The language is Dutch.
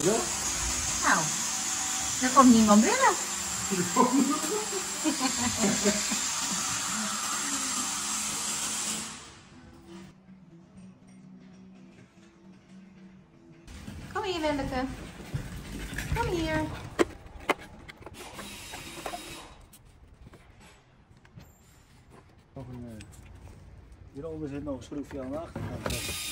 Ja? Nou, er komt niemand binnen. Kom hier, Welleke. Kom hier. Hieronder zit nog een schroefje aan de achterkant.